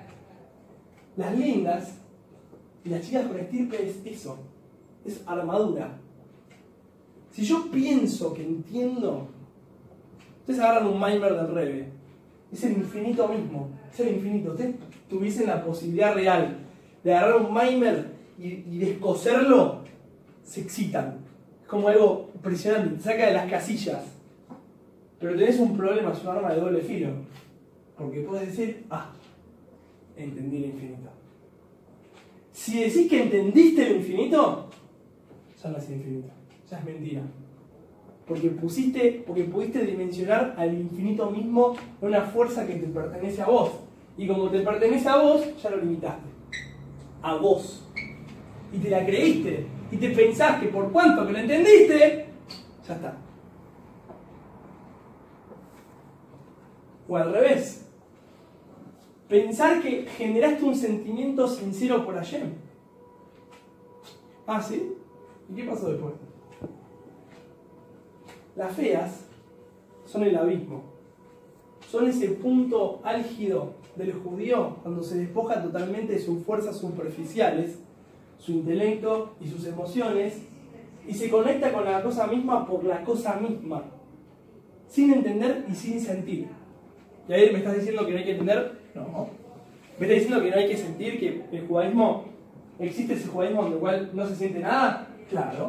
las lindas y las chicas con estirpe es eso, es armadura. Si yo pienso que entiendo, ustedes agarran un mimer del Rebe, es el infinito mismo, es el infinito. Ustedes tuviesen la posibilidad real de agarrar un mimer y, y descoserlo, se excitan. Es como algo impresionante, te saca de las casillas. Pero tenés un problema, es un arma de doble filo. Porque puedes decir, ah, entendí el infinito. Si decís que entendiste el infinito, ya no es infinito, ya es mentira. Porque pusiste, porque pudiste dimensionar al infinito mismo de una fuerza que te pertenece a vos. Y como te pertenece a vos, ya lo limitaste. A vos. Y te la creíste. Y te pensás que por cuanto que lo entendiste, ya está. O al revés. Pensar que generaste un sentimiento sincero por Hashem. Ah, ¿sí? ¿Y qué pasó después? Las feas son el abismo. Son ese punto álgido del judío cuando se despoja totalmente de sus fuerzas superficiales, su intelecto y sus emociones, y se conecta con la cosa misma por la cosa misma, sin entender y sin sentir. Y ahí me estás diciendo que no hay que entender. No. ¿Me estás diciendo que no hay que sentir, que el judaísmo, existe ese judaísmo donde el cual no se siente nada? Claro.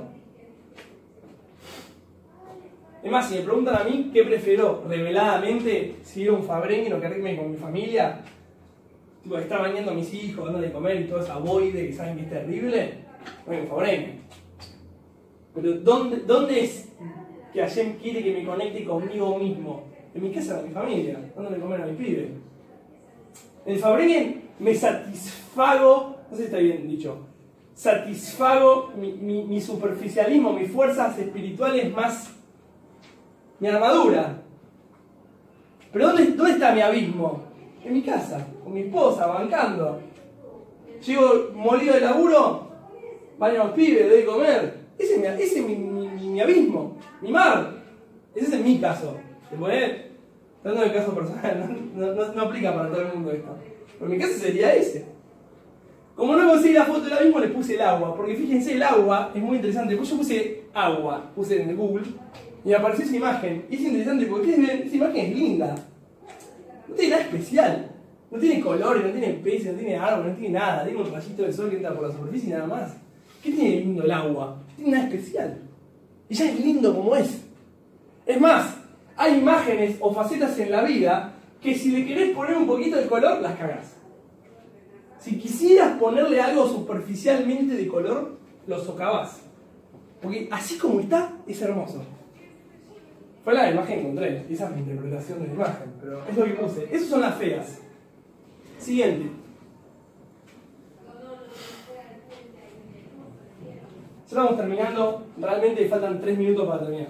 Es más, si me preguntan a mí qué prefiero reveladamente, si ir a un fabrengue o quedarme con mi familia, tipo, estar bañando a mis hijos, dándole de comer y toda esa boide que saben que es terrible, bueno, un fabrengue. Pero ¿dónde, ¿dónde es que Hashem quiere que me conecte conmigo mismo? En mi casa, con mi familia, dándole de comer a mis pibes. En el fabrengue me satisfago, no sé si está bien dicho, satisfago mi, mi, mi superficialismo, mis fuerzas espirituales más, mi armadura. Pero ¿dónde, ¿dónde está mi abismo? En mi casa, con mi esposa, bancando. Llego molido de laburo, baño a los pibes, le doy de comer. Ese es mi, ese es mi, mi, mi, mi abismo, mi mar. Ese es mi caso. ¿Te podés? Dando el caso personal, no, no, no aplica para todo el mundo esto. Pero mi caso sería ese. Como no conseguí la foto del abismo, le puse el agua. Porque fíjense, el agua es muy interesante. Pues yo puse agua, puse en el Google, y me apareció esa imagen. Y es interesante porque ustedes ven, esa imagen es linda. No tiene nada especial. No tiene colores, no tiene peces, no tiene árbol, no tiene nada. Tiene un rayito de sol que entra por la superficie y nada más. ¿Qué tiene de lindo el agua? No tiene nada especial. Y ya es lindo como es. Es más, hay imágenes o facetas en la vida que si le querés poner un poquito de color, las cagás. quisieras ponerle algo superficialmente de color, lo socavás. Porque así como está, es hermoso. Fue la imagen que encontré, esa es mi interpretación de la imagen, pero es lo que puse. Esas son las feas. Siguiente. Ya estamos terminando, realmente faltan tres minutos para terminar.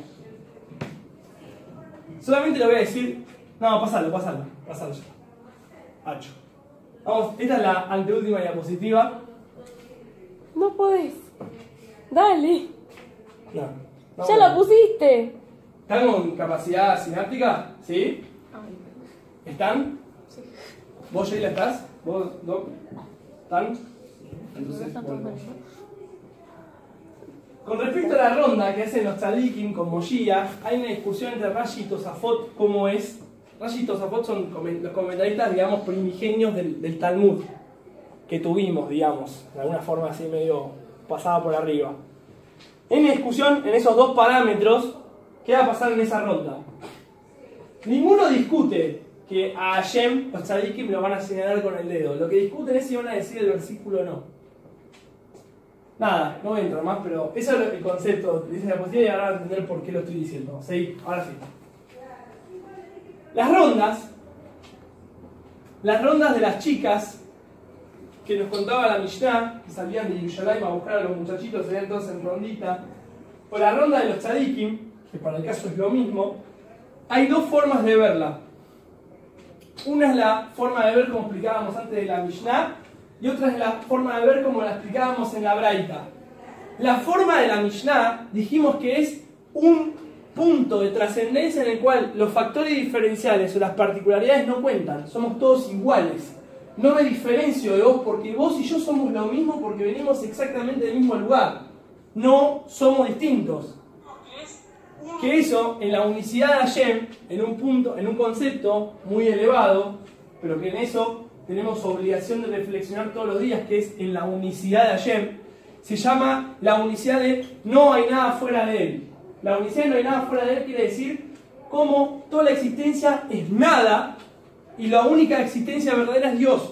Solamente le voy a decir, no, pasalo, pasalo, pasalo ya. Hacho. Vamos, esta es la anteúltima diapositiva. No podés. Dale. No. no Ya puedo. lo pusiste. ¿Están con capacidad sináptica? ¿Sí? ¿Están? ¿Vos, Sheila, estás? ¿Vos, Doc? ¿Están? Entonces, bueno. Con respecto a la ronda que hacen los tzadikim con Moshiach, hay una discusión entre Rashi y Tosafot, cómo es. Rashi y Tosafot son los comentaristas, digamos, primigenios del, del Talmud que tuvimos, digamos, de alguna forma así medio pasada por arriba. Hay una discusión en esos dos parámetros. ¿Qué va a pasar en esa ronda? Ninguno discute que a Hashem los tzadikim lo van a señalar con el dedo. Lo que discuten es si van a decir el versículo o no. Nada, no voy a entrar más, pero eso es el concepto de esa diapositiva y ahora van a entender por qué lo estoy diciendo. ¿Sí? Ahora sí. Las rondas, las rondas de las chicas que nos contaba la Mishnah, que salían de Yerushalayim a buscar a los muchachitos, salían todos en rondita, o la ronda de los tzadikim, que para el caso es lo mismo, hay dos formas de verla. Una es la forma de ver como explicábamos antes de la Mishnah, y otra es la forma de ver como la explicábamos en la Braita. La forma de la Mishnah dijimos que es un punto de trascendencia en el cual los factores diferenciales o las particularidades no cuentan, somos todos iguales. No me diferencio de vos porque vos y yo somos lo mismo porque venimos exactamente del mismo lugar. No somos distintos. Que eso, en la unicidad de Hashem, en un punto, en un concepto muy elevado, pero que en eso tenemos obligación de reflexionar todos los días, que es en la unicidad de Hashem, se llama la unicidad de no hay nada fuera de él. La unicidad de no hay nada fuera de él quiere decir cómo toda la existencia es nada y la única existencia verdadera es Dios.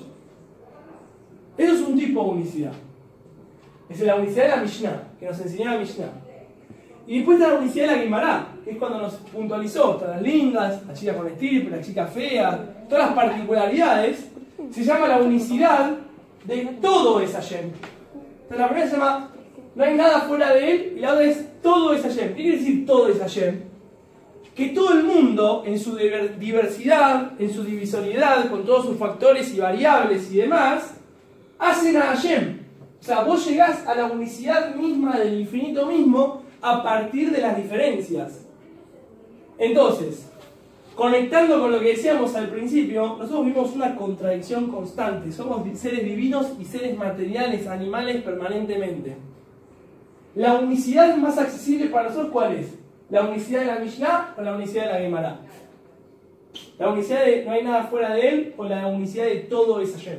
Eso es un tipo de unicidad. Es la unicidad de la Mishnah, que nos enseñó la Mishnah. Y después está la unicidad de la Guimará, que es cuando nos puntualizó, están las lindas, la chica con estirpe, la chica fea, todas las particularidades. Se llama la unicidad de todo es Hashem. Entonces la primera se llama no hay nada fuera de él y la otra es todo es Hashem. ¿Qué quiere decir todo es Hashem? Que todo el mundo en su diversidad, en su divisoriedad, con todos sus factores y variables y demás, hacen a Hashem. O sea, vos llegás a la unicidad misma del infinito mismo a partir de las diferencias. Entonces, conectando con lo que decíamos al principio, nosotros vimos una contradicción constante. Somos seres divinos y seres materiales, animales permanentemente. La unicidad más accesible para nosotros, ¿cuál es? ¿La unicidad de la Mishnah o la unicidad de la Gemara? ¿La unicidad de no hay nada fuera de él o la unicidad de todo es Hashem?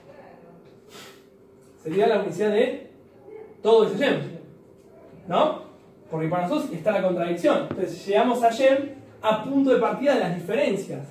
Sería la unicidad de todo es Hashem, ¿no? Porque para nosotros está la contradicción. Entonces llegamos a Hashem a punto de partida de las diferencias,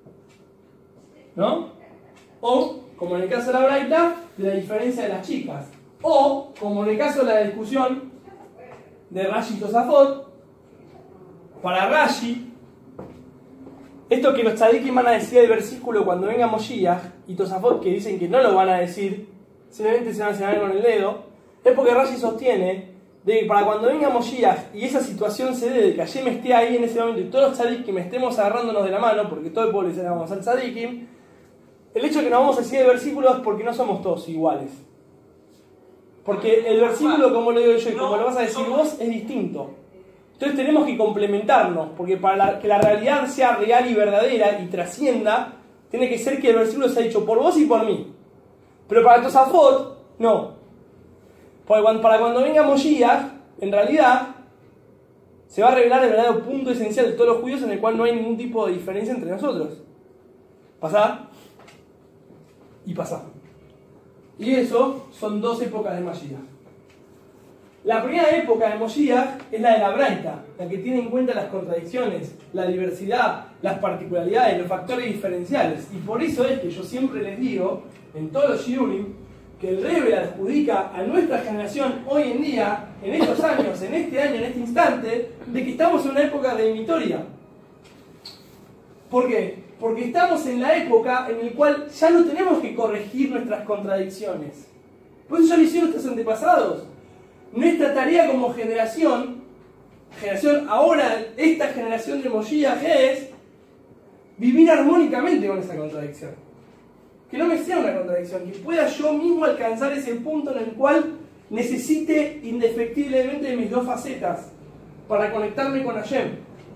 ¿no? O, como en el caso de la Braita, de la diferencia de las chicas. O, como en el caso de la discusión de Rashi y Tosafot, para Rashi, esto que los tzadikim van a decir del versículo cuando venga Moshiach, y Tosafot que dicen que no lo van a decir, simplemente se van a señalar con el dedo, es porque Rashi sostiene de que para cuando venga Moshiach y esa situación se dé de que Hashem esté ahí en ese momento y todos los tzadikim estemos agarrándonos de la mano, porque todo el pueblo dice vamos al tzadikim, el hecho de que nos vamos a decir el versículo es porque no somos todos iguales. Porque el versículo, como lo digo yo y como lo vas a decir vos, es distinto. Entonces tenemos que complementarnos, porque para la, que la realidad sea real y verdadera y trascienda, tiene que ser que el versículo sea dicho por vos y por mí. Pero para Tosafot, no. Porque cuando, para cuando venga Moshiach, en realidad, se va a revelar el verdadero punto esencial de todos los judíos en el cual no hay ningún tipo de diferencia entre nosotros. Pasá y pasá. Y eso son dos épocas de Moshiach. La primera época de Moshiach es la de la Braita, la que tiene en cuenta las contradicciones, la diversidad, las particularidades, los factores diferenciales. Y por eso es que yo siempre les digo, en todos los shiurim, que el Rebbe le adjudica a nuestra generación hoy en día, en estos años, en este año, en este instante, de que estamos en una época de dimitoria. ¿Por qué? Porque estamos en la época en la cual ya no tenemos que corregir nuestras contradicciones. Por eso ya lo hicieron nuestros antepasados. Nuestra tarea como generación, generación ahora, esta generación de Moshiach es vivir armónicamente con esa contradicción. Que no me sea una contradicción, que pueda yo mismo alcanzar ese punto en el cual necesite indefectiblemente de mis dos facetas para conectarme con Hashem.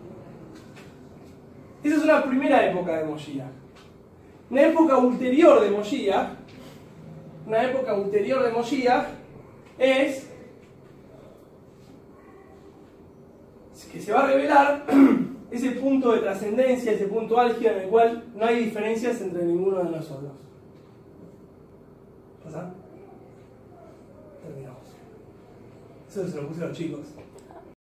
Esa es una primera época de Moshiach. Una época ulterior de Moshiach, una época ulterior de Moshiach es que se va a revelar ese punto de trascendencia, ese punto álgido en el cual no hay diferencias entre ninguno de nosotros. ¿Pasa? Terminamos. Eso se lo puse a los chicos.